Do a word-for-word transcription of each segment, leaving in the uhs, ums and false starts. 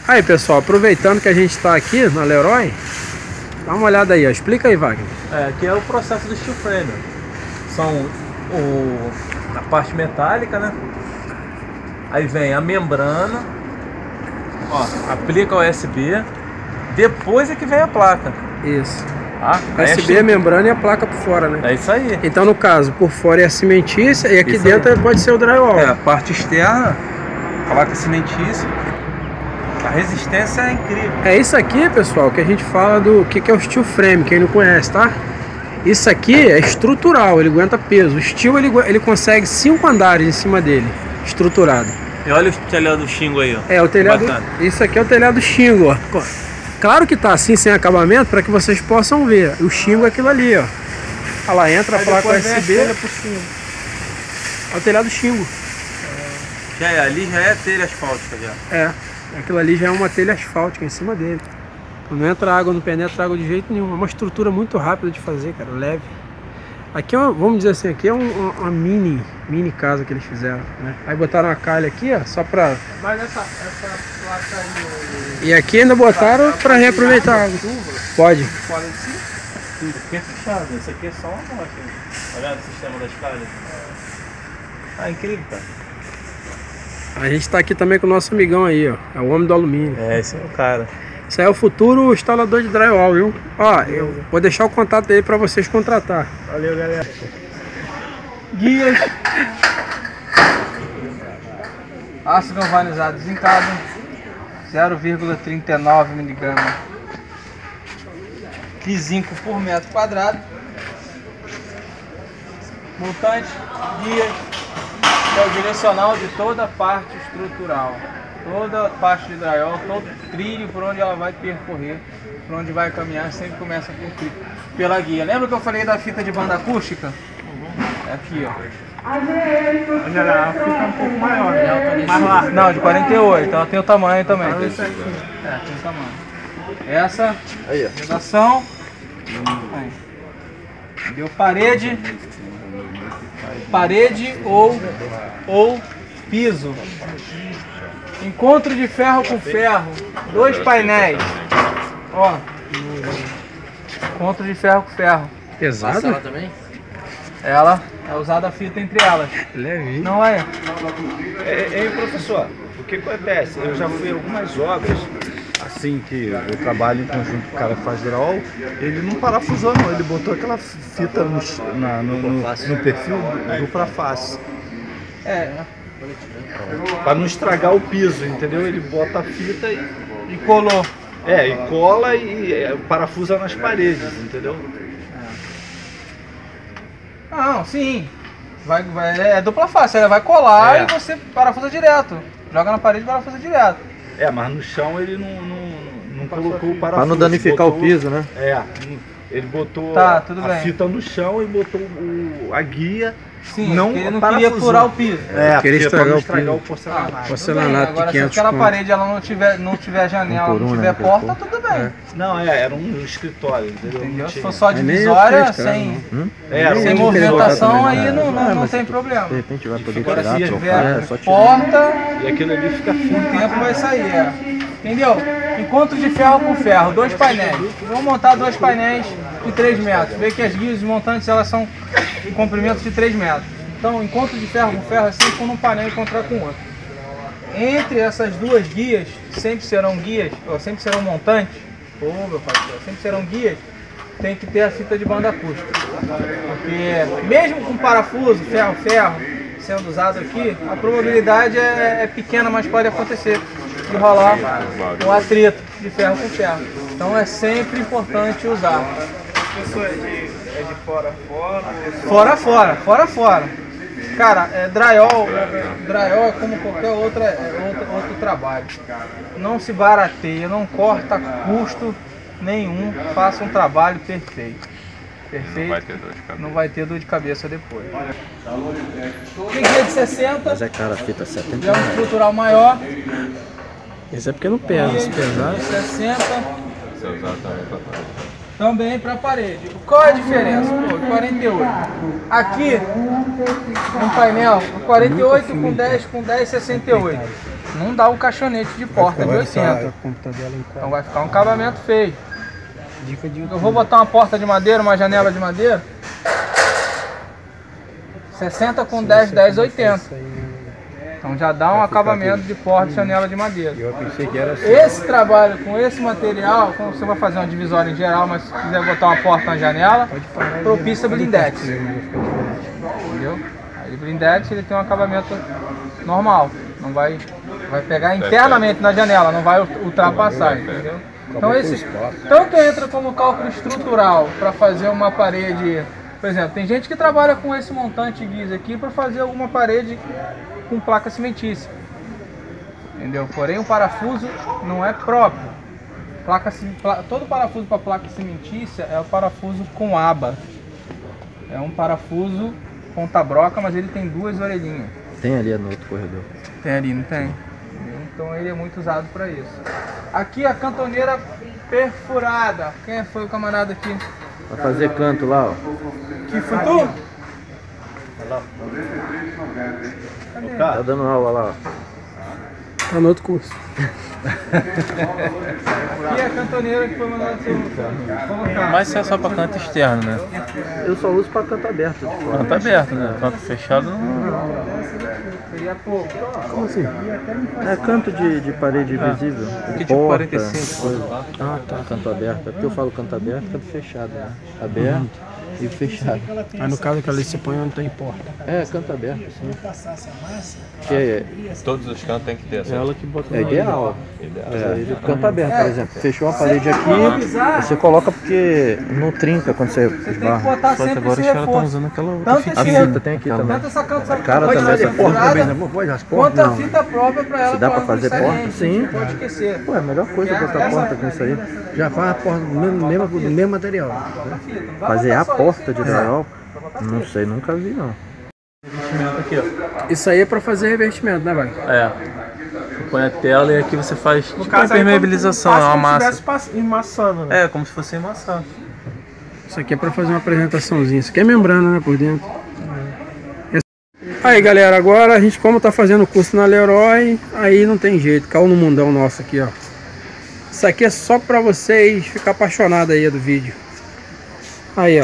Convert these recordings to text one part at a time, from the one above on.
Aí pessoal, aproveitando que a gente está aqui na Leroy, dá uma olhada aí, ó. Explica aí, Wagner. É, aqui é o processo do steel frame. São o, a parte metálica, né? Aí vem a membrana, ó, aplica o U S B, depois é que vem a placa. Isso. Tá? U S B é a membrana e a placa por fora, né? É isso aí. Então no caso, por fora é a cimentícia e aqui Isso dentro aí. pode ser o drywall. É, a parte externa, placa cimentícia. A resistência é incrível. É isso aqui, pessoal, que a gente fala do que, que é o steel frame, quem não conhece, tá? Isso aqui é estrutural, ele aguenta peso. O steel, ele, ele consegue cinco andares em cima dele, estruturado. E olha o telhado do Xingo aí, ó. É, o telhado, bacana. Isso aqui é o telhado Xingo, ó. Claro que tá assim, sem acabamento, para que vocês possam ver. O Xingo é aquilo ali, ó. Olha lá, entra a placa U S B. É o telhado Xingo. Já é, ali já é telha asfáltica já. É, aquilo ali já é uma telha asfáltica em cima dele. Não entra água, não penetra água de jeito nenhum. É uma estrutura muito rápida de fazer, cara, leve. Aqui é uma, vamos dizer assim, aqui é um, uma, uma mini, mini casa que eles fizeram, né? Aí botaram uma calha aqui, ó, só pra... Mas essa, essa placa aí... E aqui ainda botaram pra reaproveitar a água. Pode. Fora de si? Tudo, aqui é fechado. Isso aqui é só uma amostra. Olha o sistema das calhas. Ah, incrível, cara. A gente tá aqui também com o nosso amigão aí, ó. É o homem do alumínio. É, esse é o cara. Isso aí é o futuro instalador de drywall, viu? Ó, eu vou deixar o contato dele para vocês contratar. Valeu, galera. Guias. Aço galvanizado zincado. zero vírgula trinta e nove miligramas de zinco por metro quadrado. Montante, guias. É o direcional de toda a parte estrutural. Toda a parte de drywall, todo trilho por onde ela vai percorrer, por onde vai caminhar, sempre começa por trilho, pela guia. Lembra que eu falei da fita de banda acústica? Uhum. É aqui, ó. Mas ela a fita é um pouco maior, né? Mais larga. Não, de quarenta e oito, ela tem o tamanho também. Ah, esse aqui. É, tem o tamanho. Essa, vedação. Aí. Deu parede. Parede ou, ou piso. Encontro de ferro com ferro, dois painéis, ó, encontro de ferro com ferro. Pesado? Ela também? Ela é usada a fita entre elas. Leve. Não é? É, é, professor, o que acontece? Eu já fui em algumas obras, assim que eu trabalho em conjunto com o cara que faz drywall, ele não parafusou não, ele botou aquela fita no, na, no, no, no perfil dupla face. É. Para não estragar o piso, entendeu? Ele bota a fita e, E colou. é, e cola e é, parafusa nas paredes, entendeu? Não, sim. Vai, vai, é dupla face, ela vai colar É. e você parafusa direto. Joga na parede e parafusa direto. É, mas no chão ele não, não, não colocou o parafuso. Pra não danificar botou, o piso, né? É, ele botou Tá, tudo a bem. fita no chão e botou o, a guia. Sim, não porque ele não parafusou. queria furar o piso. É, Queria porque estragar pra não o estragar piso. o porcelanato. Tudo Porcelanato bem. de Agora se quinhentos aquela conto. parede ela não tiver, não tiver janela, Um por um, não né, tiver que porta, for. tudo bem. Não, é, era um escritório, entendeu? Entendeu? Não Se tinha. for só É nem divisória, eu três, sem, Hum? É, era um sem nem movimentação, também, aí né? não, não, É, não mas tem se- problema. De repente vai poder Agora, tirar, se trocar, tiver é só tirar. porta, E aquilo ali fica o fino. tempo vai sair, é. Entendeu? Encontro de ferro com ferro, dois painéis. Vamos montar dois painéis de três metros. Vê que as guias montantes elas são em comprimento de três metros. Então, encontro de ferro com ferro é sempre quando um painel encontrar com o outro. Entre essas duas guias, sempre serão guias, ou sempre serão montantes, ou meu pastor, sempre serão guias, tem que ter a fita de banda acústica. Porque mesmo com parafuso, ferro, ferro, sendo usado aqui, a probabilidade é, é pequena, mas pode acontecer de rolar um atrito de ferro com ferro. Então é sempre importante usar. A pessoa é de, é de fora a fora? Fora a fora, fora a fora. Cara, é, drywall, drywall é como qualquer outra, é, outro, outro trabalho. Não se barateia, não corta custo nenhum, faça um trabalho perfeito. Perfeito? Não vai ter dor de cabeça, não vai ter dor de cabeça depois. Tem guia de sessenta, Mas é cara, a fita setenta. já é um estrutural maior. Esse é porque não pesa, se pesar. Guia de sessenta. Também para parede. Qual é a diferença? Pô, quarenta e oito. Aqui, um painel quarenta e oito com dez, com dez, sessenta e oito. não dá o caixonete de porta de oitenta. Então vai ficar um acabamento feio. Eu vou botar uma porta de madeira, uma janela de madeira. sessenta com dez, dez, oitenta. Então já dá um acabamento de porta de janela de madeira. Esse trabalho com esse material, como você vai fazer uma divisória em geral, mas se quiser botar uma porta na janela, propicia blindex. Entendeu? Aí blindex ele tem um acabamento normal, não vai, vai pegar internamente na janela, não vai ultrapassar, entendeu? Então esse tanto entra como cálculo estrutural para fazer uma parede, por exemplo, tem gente que trabalha com esse montante guisa aqui para fazer alguma parede com placa cimentícia, entendeu? Porém o parafuso não é próprio. Placa, todo parafuso para placa cimentícia é o parafuso com aba. É um parafuso ponta broca, mas ele tem duas orelhinhas. Tem ali no outro corredor. Tem ali, não tem? Então ele é muito usado para isso. Aqui a cantoneira perfurada. Quem foi o camarada aqui? Vai fazer canto lá, ó. Que foi tu? Tá dando aula lá, ó. Tá no outro curso. Aqui é a cantoneira que foi mandada ser colocar. Mas isso é só para canto externo, né? Eu só uso pra canto aberto. Canto aberto, né? Canto fechado não. Seria pouco. Como assim? É canto de, de parede visível. Aqui De tipo porta, quarenta e cinco. coisa. Ah, tá. Canto aberto. É porque eu falo canto aberto, canto fechado, né? Aberto e fechado. Aí no caso que ali você põe onde tem porta. É, canto aberto, sim. Que é, Todos os cantos tem que ter essa. ela que bota é ideal. É, canto aberto, por exemplo. Fechou uma parede aqui, você coloca porque não trinca quando você Você tem que esbarra. botar Só que sempre agora esse os caras estão reforço. usando aquela outra Tanto fita. A esse fita tem aqui também. Tanto essa canto, essa cara pode também, fazer essa porta furada, também, né? Pode as quanto a não. fita própria para ela. Se dá pra não fazer sair, porta? a gente Sim. não pode esquecer. Pô, é a melhor coisa Porque botar essa porta com isso aí. Já faz a porta do mesmo, mesmo, do mesmo material. Fazer a porta de drywall? Não sei, nunca vi não. Aqui, ó. Isso aí é pra fazer revestimento, né, vai? É. Você põe a tela e aqui você faz tipo uma caso, aí, impermeabilização, é uma massa. Emmaçando, né? É, como se fosse emmaçar. Isso aqui é pra fazer uma apresentaçãozinha. Isso aqui é membrana, né, por dentro. Aí, galera, agora a gente, como tá fazendo o curso na Leroy, aí não tem jeito, caiu no mundão nosso aqui, ó. Isso aqui é só pra vocês ficar apaixonados aí do vídeo. Aí, ó.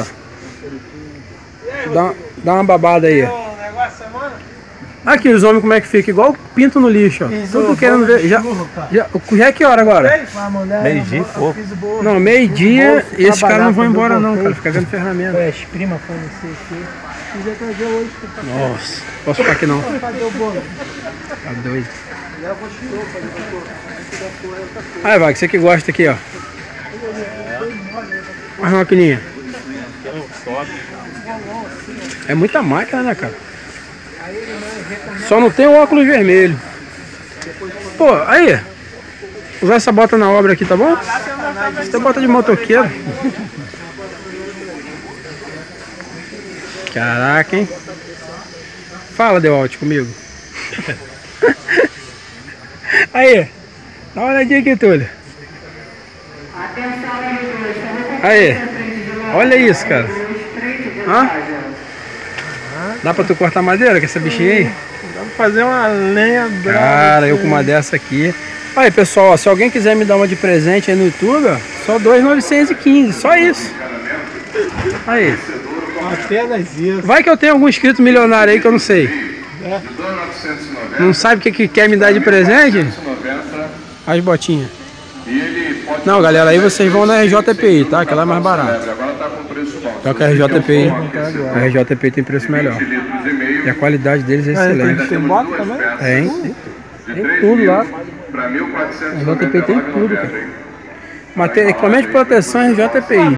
Dá, dá uma babada aí, ó. Aqui os homens como é que fica, igual pinto no lixo, ó. Tudo querendo ver. Já, já, já é que hora agora? Meio-dia e pouco. Não, meio-dia e esses caras não vão embora não, cara. Fica vendo ferramenta. É, prima fornecer aqui. Quiser trazer hoje pra Nossa, posso ficar aqui não. fazer o bolo. Tá doido. Aí, vai, que você que gosta aqui, ó. Mais uma maquininha. É muita máquina, né, cara? Só não tem o óculos vermelho. Pô, aí. Usar essa bota na obra aqui, tá bom? Você bota de motoqueiro. Caraca, hein? Fala, Dewalt, comigo. Aí. Dá uma olhadinha aqui, Túlio. Aí. Olha isso, cara. Hã? Dá pra tu cortar madeira com essa bichinha aí? Dá pra fazer uma lenha brava. Cara, eu com uma dessa aqui. Aí, pessoal, ó, se alguém quiser me dar uma de presente aí no YouTube, ó, só dois mil novecentos e quinze, só isso. Aí. Apenas isso. Vai que eu tenho algum inscrito milionário aí que eu não sei. Não sabe o que, que quer me dar de presente? As botinhas. Não, galera, aí vocês vão na R J P I, tá? Que ela é mais barata. Só que a R J P I, a R J P I tem preço melhor. E a qualidade deles é excelente. Tem bota também? Tem. Tem tudo lá. A R J P I tem tudo, cara. Mas tem equipamento de proteção é R J P I.